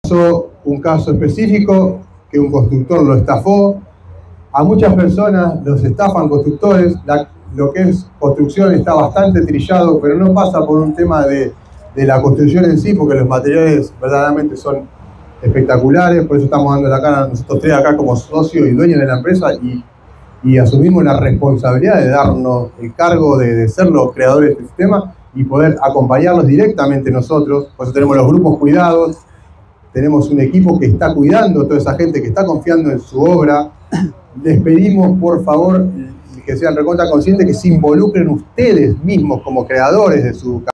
Un caso específico que un constructor lo estafó. A muchas personas los estafan constructores. Lo que es construcción está bastante trillado, pero no pasa por un tema de la construcción en sí, porque los materiales verdaderamente son espectaculares. Por eso estamos dando la cara nosotros tres acá como socios y dueños de la empresa y asumimos la responsabilidad de darnos el cargo de ser los creadores de este sistema y poder acompañarlos directamente nosotros. Por eso tenemos los grupos cuidados. Tenemos un equipo que está cuidando a toda esa gente que está confiando en su obra. Les pedimos, por favor, que sean recontra conscientes, que se involucren ustedes mismos como creadores de su